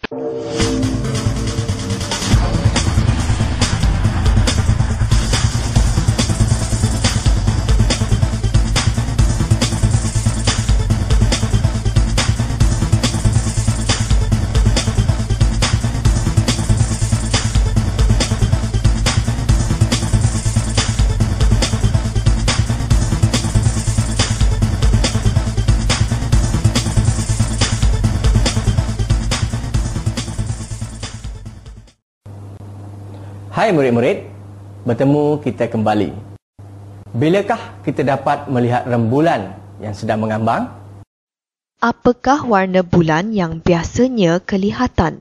Hai murid-murid, bertemu kita kembali. Bilakah kita dapat melihat rembulan yang sedang mengambang? Apakah warna bulan yang biasanya kelihatan?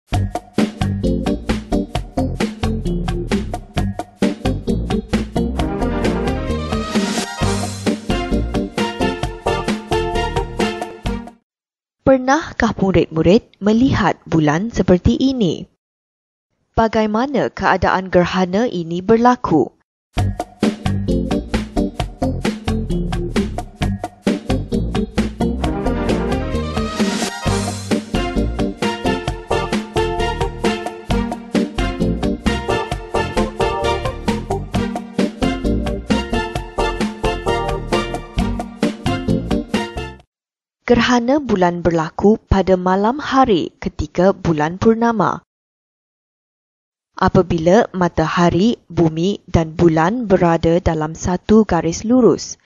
Pernahkah murid-murid melihat bulan seperti ini? Bagaimana keadaan gerhana ini berlaku? Gerhana bulan berlaku pada malam hari ketika bulan purnama. Apabila matahari, bumi dan bulan berada dalam satu garis lurus.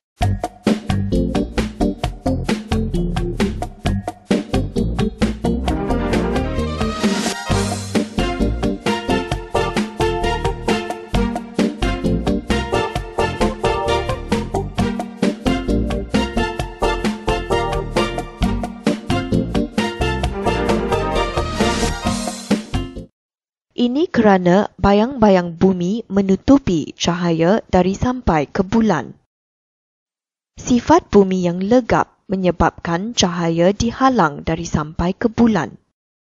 Ini kerana bayang-bayang bumi menutupi cahaya dari sampai ke bulan. Sifat bumi yang legap menyebabkan cahaya dihalang dari sampai ke bulan.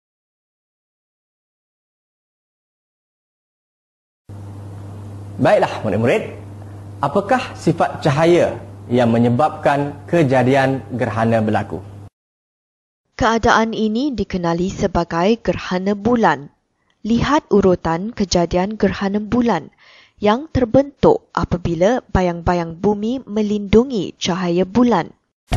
Baiklah murid-murid, apakah sifat cahaya yang menyebabkan kejadian gerhana berlaku? Keadaan ini dikenali sebagai gerhana bulan. Lihat urutan kejadian gerhana bulan yang terbentuk apabila bayang-bayang bumi melindungi cahaya bulan.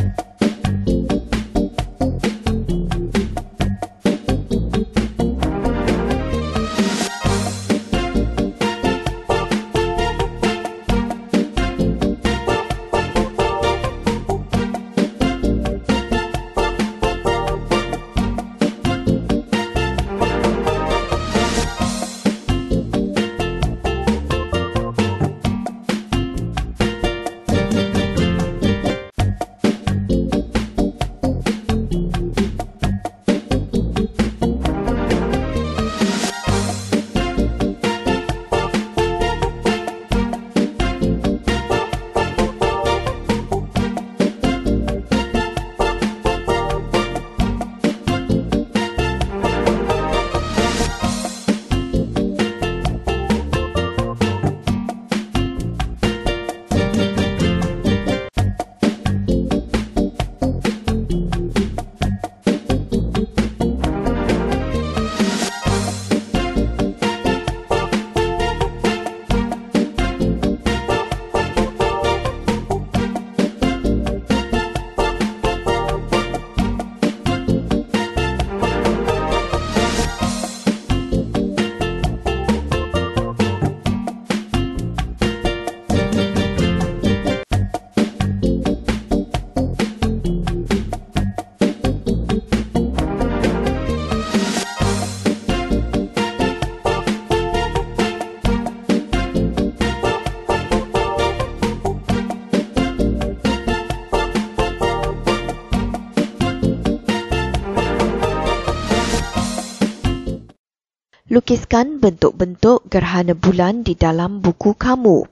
Lukiskan bentuk-bentuk gerhana bulan di dalam buku kamu.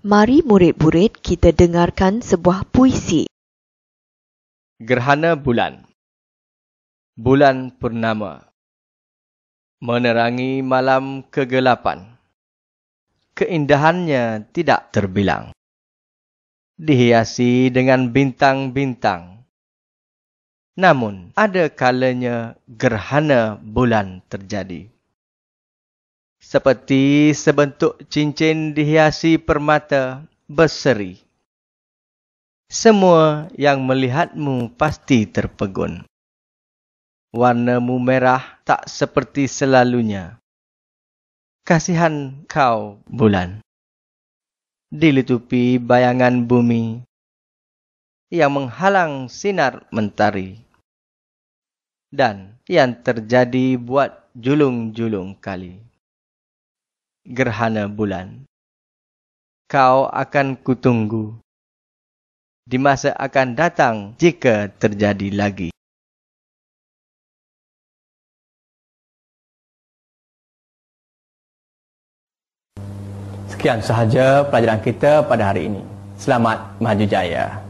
Mari murid-murid kita dengarkan sebuah puisi. Gerhana bulan. Bulan purnama menerangi malam kegelapan. Keindahannya tidak terbilang. Dihiasi dengan bintang-bintang. Namun, ada kalanya gerhana bulan terjadi. Seperti sebentuk cincin dihiasi permata berseri. Semua yang melihatmu pasti terpegun. Warnamu merah tak seperti selalunya. Kasihan kau, bulan. Dilitupi bayangan bumi yang menghalang sinar mentari. Dan yang terjadi buat julung-julung kali. Gerhana bulan. Kau akan kutunggu. Di masa akan datang jika terjadi lagi. Sekian sahaja pelajaran kita pada hari ini. Selamat maju jaya.